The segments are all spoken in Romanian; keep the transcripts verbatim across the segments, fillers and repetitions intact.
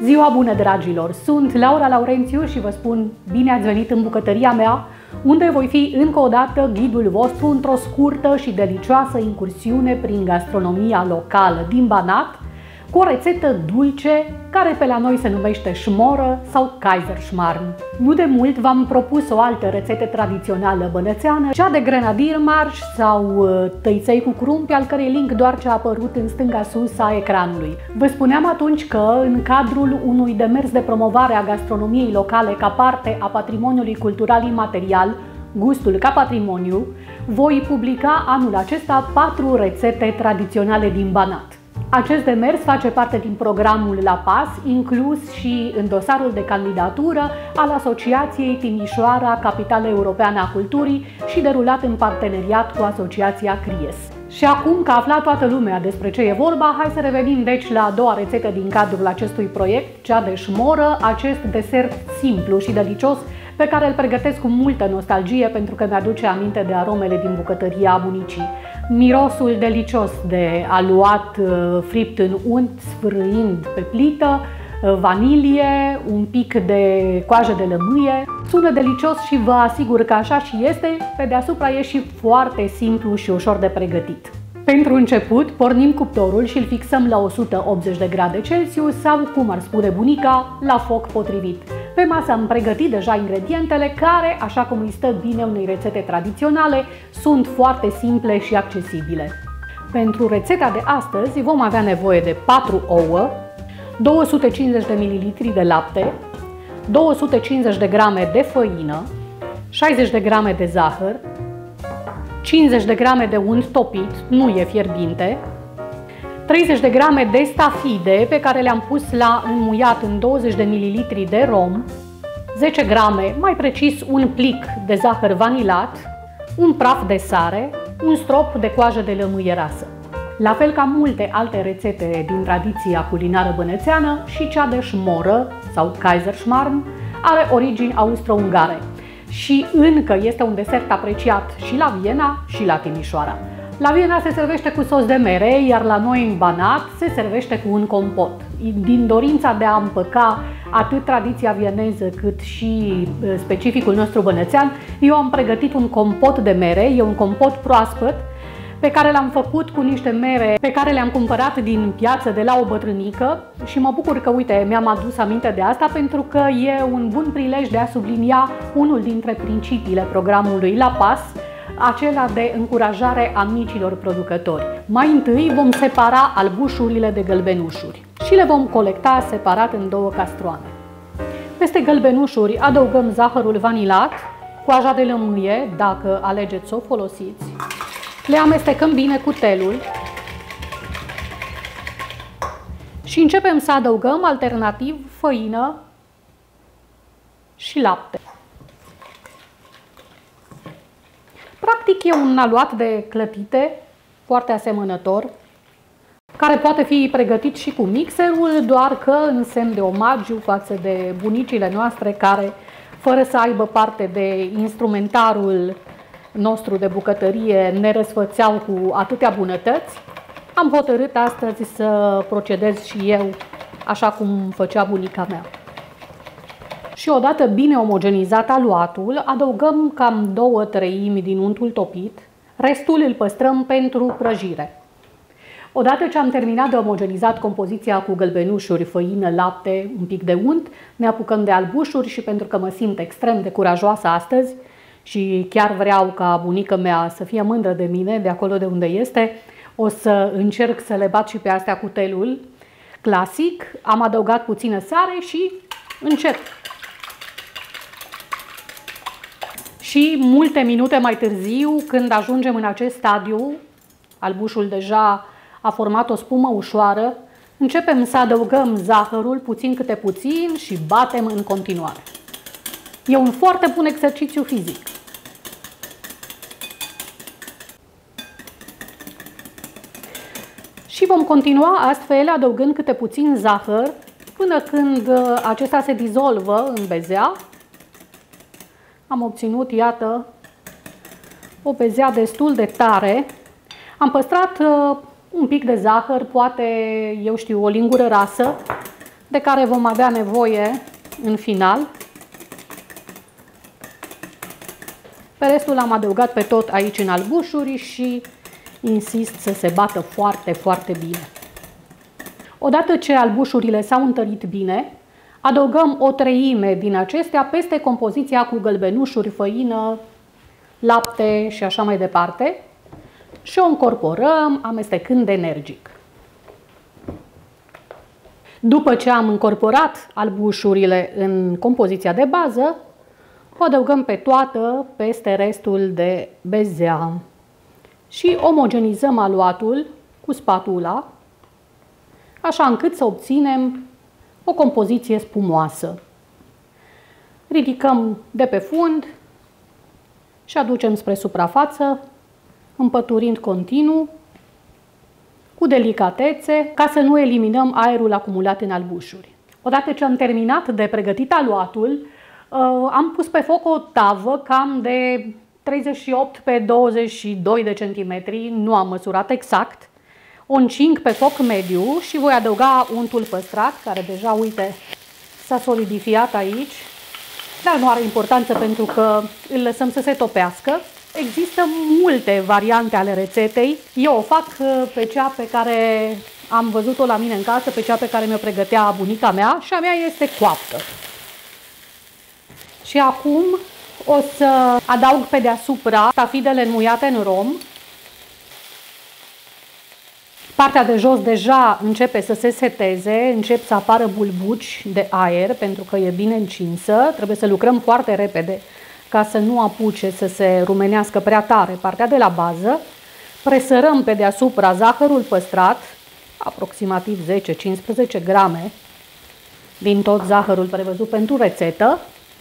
Ziua bună, dragilor! Sunt Laura Laurențiu și vă spun bine ați venit în bucătăria mea, unde voi fi încă o dată ghidul vostru într-o scurtă și delicioasă incursiune prin gastronomia locală din Banat, cu o rețetă dulce care pe la noi se numește șmoră sau Kaiserschmarrn. Nu de mult v-am propus o altă rețetă tradițională bănățeană, cea de grenadiermarsch sau tăiței cu crumpi, al cărei link doar ce a apărut în stânga sus a ecranului. Vă spuneam atunci că, în cadrul unui demers de promovare a gastronomiei locale ca parte a patrimoniului cultural imaterial, Gustul ca Patrimoniu, voi publica anul acesta patru rețete tradiționale din Banat. Acest demers face parte din programul La Pas, inclus și în dosarul de candidatură al Asociației Timișoara, Capitală Europeană a Culturii, și derulat în parteneriat cu Asociația CRIES. Și acum că a aflat toată lumea despre ce e vorba, hai să revenim deci la a doua rețetă din cadrul acestui proiect, cea de șmoră, acest desert simplu și delicios pe care îl pregătesc cu multă nostalgie pentru că mi-aduce aminte de aromele din bucătăria bunicii. Mirosul delicios de aluat fript în unt, sfârâind pe plită, vanilie, un pic de coajă de lămâie. Sună delicios și vă asigur că așa și este, pe deasupra e și foarte simplu și ușor de pregătit. Pentru început, pornim cuptorul și îl fixăm la o sută optzeci de grade Celsius sau, cum ar spune bunica, la foc potrivit. Pe masă am pregătit deja ingredientele care, așa cum îi stă bine unei rețete tradiționale, sunt foarte simple și accesibile. Pentru rețeta de astăzi vom avea nevoie de patru ouă, două sute cincizeci de mililitri de lapte, două sute cincizeci de grame de făină, șaizeci de grame de zahăr, cincizeci de grame de unt topit, nu e fierbinte, treizeci de grame de stafide pe care le-am pus la înmuiat în douăzeci de mililitri de rom, zece grame, mai precis un plic de zahăr vanilat, un praf de sare, un strop de coajă de lămâie rasă. La fel ca multe alte rețete din tradiția culinară bănățeană, și cea de șmoră sau Kaiserschmarrn are origini austro-ungare și încă este un desert apreciat și la Viena și la Timișoara. La Viena se servește cu sos de mere, iar la noi în Banat se servește cu un compot. Din dorința de a împăca atât tradiția vieneză cât și specificul nostru bănățean, eu am pregătit un compot de mere, e un compot proaspăt, pe care l-am făcut cu niște mere pe care le-am cumpărat din piață de la o bătrânică și mă bucur că, uite, mi-am adus aminte de asta pentru că e un bun prilej de a sublinia unul dintre principiile programului La Pas, acela de încurajare a micilor producători. Mai întâi vom separa albușurile de gălbenușuri și le vom colecta separat în două castroane. Peste gălbenușuri adăugăm zahărul vanilat, coaja de lămâie, dacă alegeți să o folosiți. Le amestecăm bine cu telul și începem să adăugăm alternativ făină și lapte. Practic e un aluat de clătite foarte asemănător, care poate fi pregătit și cu mixerul, doar că în semn de omagiu față de bunicile noastre care, fără să aibă parte de instrumentarul nostru de bucătărie, ne răsfățeau cu atâtea bunătăți, am hotărât astăzi să procedez și eu așa cum făcea bunica mea. Și odată bine omogenizat aluatul, adăugăm cam două treimi din untul topit, restul îl păstrăm pentru prăjire. Odată ce am terminat de omogenizat compoziția cu gălbenușuri, făină, lapte, un pic de unt, ne apucăm de albușuri și pentru că mă simt extrem de curajoasă astăzi și chiar vreau ca bunica mea să fie mândră de mine, de acolo de unde este, o să încerc să le bat și pe astea cu telul clasic. Am adăugat puțină sare și încet. Și multe minute mai târziu, când ajungem în acest stadiu, albușul deja a format o spumă ușoară, începem să adăugăm zahărul puțin câte puțin și batem în continuare. E un foarte bun exercițiu fizic. Și vom continua astfel adăugând câte puțin zahăr până când acesta se dizolvă în bezea. Am obținut, iată, o bezea destul de tare. Am păstrat uh, un pic de zahăr, poate, eu știu, o lingură rasă, de care vom avea nevoie în final. Pe restul l-am adăugat pe tot aici în albușuri și insist să se bată foarte, foarte bine. Odată ce albușurile s-au întărit bine, adăugăm o treime din acestea peste compoziția cu gălbenușuri, făină, lapte și așa mai departe și o încorporăm amestecând energic. După ce am încorporat albușurile în compoziția de bază, o adăugăm pe toată peste restul de bezea și omogenizăm aluatul cu spatula, așa încât să obținem o compoziție spumoasă. Ridicăm de pe fund și aducem spre suprafață, împăturind continuu, cu delicatețe, ca să nu eliminăm aerul acumulat în albușuri. Odată ce am terminat de pregătit aluatul, am pus pe foc o tavă cam de treizeci și opt pe douăzeci și doi de centimetri, nu am măsurat exact. O încing pe foc mediu și voi adăuga untul păstrat, care deja, uite, s-a solidifiat aici, dar nu are importanță pentru că îl lăsăm să se topească. Există multe variante ale rețetei. Eu o fac pe cea pe care am văzut-o la mine în casă, pe cea pe care mi-o pregătea bunica mea și a mea este coaptă. Și acum o să adaug pe deasupra stafidele înmuiate în rom. Partea de jos deja începe să se seteze, încep să apară bulbuci de aer pentru că e bine încinsă. Trebuie să lucrăm foarte repede ca să nu apuce să se rumenească prea tare partea de la bază. Presărăm pe deasupra zahărul păstrat, aproximativ zece cincisprezece grame din tot zahărul prevăzut pentru rețetă.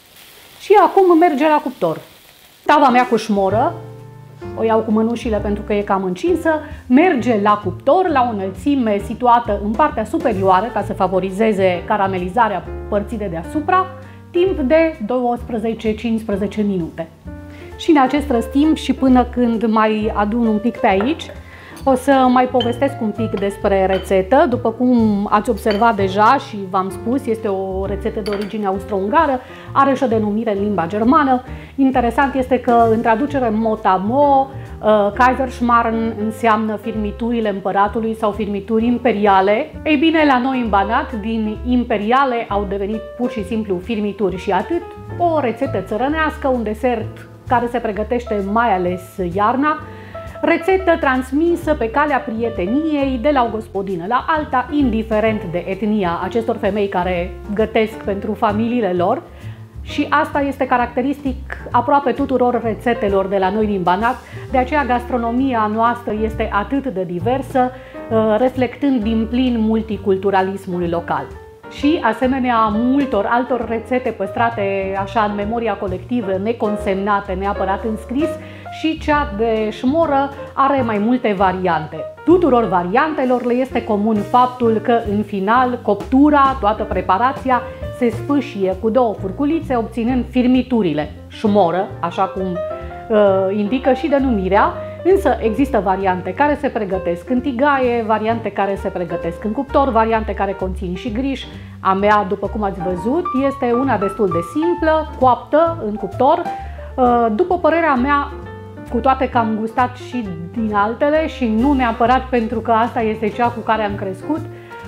Și acum merge la cuptor. Tava mea cu șmoră, o iau cu mânușile pentru că e cam încinsă, merge la cuptor la o înălțime situată în partea superioară ca să favorizeze caramelizarea părții de deasupra, timp de douăsprezece cincisprezece minute. Și în acest răstimp și până când mai adun un pic pe aici, o să mai povestesc un pic despre rețetă. După cum ați observat deja și v-am spus, este o rețetă de origine austro-ungară, are și o denumire în limba germană. Interesant este că în traducere mot-a-mot, Kaiserschmarrn înseamnă firmiturile împăratului sau firmituri imperiale. Ei bine, la noi în Banat, din imperiale au devenit pur și simplu firmituri și atât. O rețetă țărănească, un desert care se pregătește mai ales iarna. Rețetă transmisă pe calea prieteniei de la o gospodină la alta, indiferent de etnia acestor femei care gătesc pentru familiile lor. Și asta este caracteristic aproape tuturor rețetelor de la noi din Banat, de aceea gastronomia noastră este atât de diversă, reflectând din plin multiculturalismul local. Și, asemenea multor altor rețete păstrate așa în memoria colectivă, neconsemnate, neapărat în scris, și cea de șmoră are mai multe variante. Tuturor variantelor le este comun faptul că, în final, coptura, toată preparația, se sfâșie cu două furculițe, obținând firmiturile, șmoră, așa cum uh, indică și denumirea. Însă există variante care se pregătesc în tigaie, variante care se pregătesc în cuptor, variante care conțin și griș. A mea, după cum ați văzut, este una destul de simplă, coaptă în cuptor. După părerea mea, cu toate că am gustat și din altele și nu neapărat pentru că asta este cea cu care am crescut,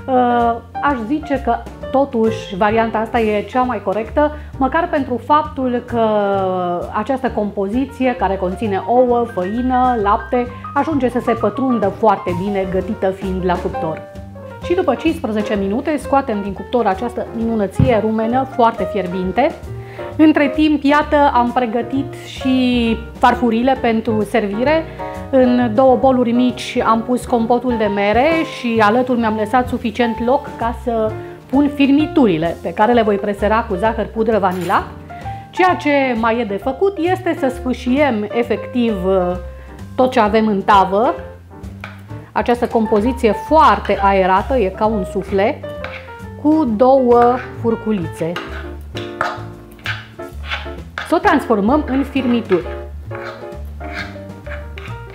aș zice că totuși varianta asta e cea mai corectă, măcar pentru faptul că această compoziție care conține ouă, făină, lapte, ajunge să se pătrundă foarte bine, gătită fiind la cuptor. Și după cincisprezece minute scoatem din cuptor această minunăție rumenă foarte fierbinte. Între timp, iată, am pregătit și farfurile pentru servire. În două boluri mici am pus compotul de mere și alături mi-am lăsat suficient loc ca să pun firmiturile pe care le voi presera cu zahăr, pudră, vanilat. Ceea ce mai e de făcut este să sfâșiem efectiv tot ce avem în tavă. Această compoziție foarte aerată, e ca un sufle, cu două furculițe. Să o transformăm în firmituri.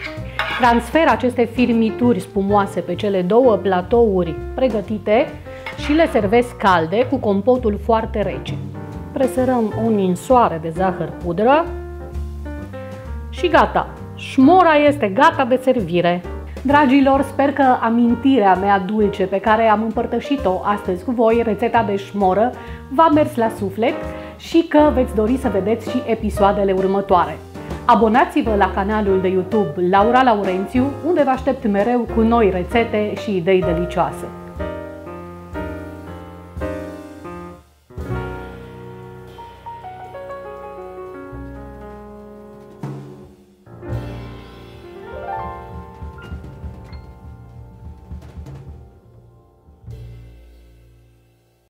Transfer aceste firmituri spumoase pe cele două platouri pregătite și le servesc calde cu compotul foarte rece. Presărăm o ninsoare de zahăr pudră și gata! Șmora este gata de servire! Dragilor, sper că amintirea mea dulce pe care am împărtășit-o astăzi cu voi, rețeta de șmoră, v-a mers la suflet și că veți dori să vedeți și episoadele următoare. Abonați-vă la canalul de YouTube Laura Laurențiu, unde vă aștept mereu cu noi rețete și idei delicioase.